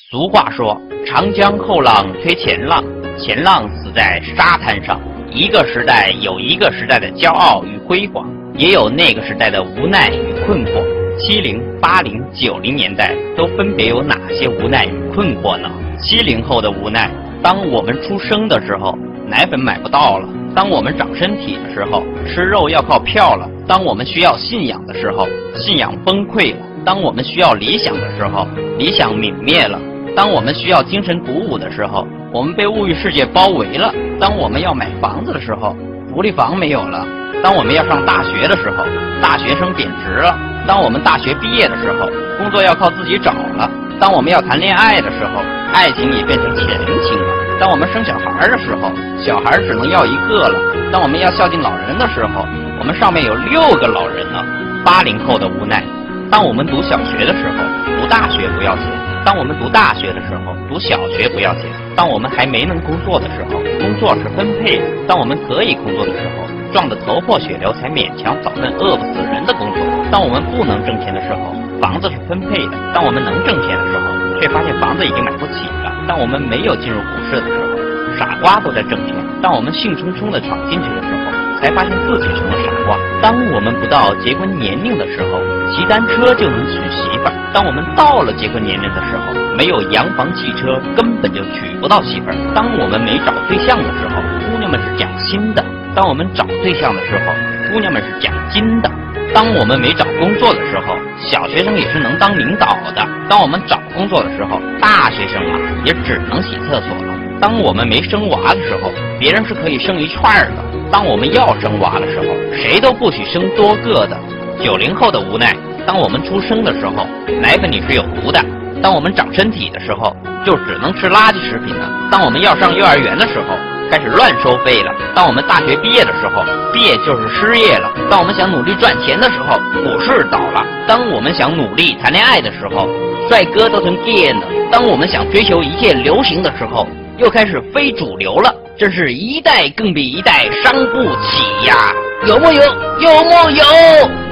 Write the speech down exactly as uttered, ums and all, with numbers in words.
俗话说，长江后浪推前浪，前浪死在沙滩上。一个时代有一个时代的骄傲与辉煌，也有那个时代的无奈与困惑。七零、八零、九零年代都分别有哪些无奈与困惑呢？七零后的无奈，当我们出生的时候，奶粉买不到了；当我们长身体的时候，吃肉要靠票了；当我们需要信仰的时候，信仰崩溃了；当我们需要理想的时候，理想泯灭了；当我们需要精神鼓舞的时候，我们被物欲世界包围了；当我们要买房子的时候，福利房没有了；当我们要上大学的时候，大学生贬值了；当我们大学毕业的时候，工作要靠自己找了；当我们要谈恋爱的时候，爱情也变成钱情了；当我们生小孩的时候，小孩只能要一个了；当我们要孝敬老人的时候，我们上面有六个老人呢。八零后的无奈，当我们读小学的时候，读大学不要钱；当我们读大学的时候，读小学不要钱；当我们还没能工作的时候，工作是分配的；当我们可以工作的时候，撞得头破血流才勉强找份饿不死人的工作；当我们不能挣钱的时候，房子是分配的；当我们能挣钱的时候，却发现房子已经买不起了；当我们没有进入股市的时候，傻瓜都在挣钱；当我们兴冲冲地闯进去的时候，才发现自己成了傻瓜；当我们不到结婚年龄的时候，骑单车就能娶媳妇儿；当我们到了结婚年龄的时候，没有洋房汽车根本就娶不到媳妇儿；当我们没找对象的时候，姑娘们是讲心的；当我们找对象的时候，姑娘们是讲金的；当我们没找工作的时候，小学生也是能当领导的；当我们找工作的时候，大学生啊也只能洗厕所了；当我们没生娃的时候，别人是可以生一串的；当我们要生娃的时候，谁都不许生多个的。九零后的无奈，当我们出生的时候，奶粉里是有毒的；当我们长身体的时候，就只能吃垃圾食品了；当我们要上幼儿园的时候，开始乱收费了；当我们大学毕业的时候，毕业就是失业了；当我们想努力赚钱的时候，股市倒了；当我们想努力谈恋爱的时候，帅哥都成 gay 了；当我们想追求一切流行的时候，又开始非主流了。真是一代更比一代伤不起呀！有木有？有木有？